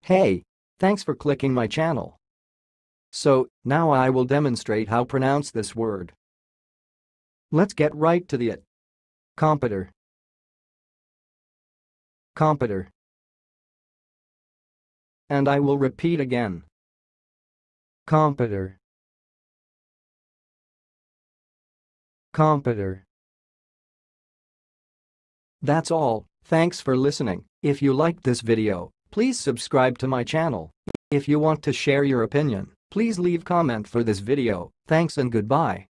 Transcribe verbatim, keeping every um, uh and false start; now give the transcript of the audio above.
Hey, thanks for clicking my channel. So, now I will demonstrate how to pronounce this word. Let's get right to the it. Compadre. Compadre. And I will repeat again. Compadre. Compadre. That's all, thanks for listening. If you liked this video, please subscribe to my channel. If you want to share your opinion, please leave comment for this video. Thanks and goodbye.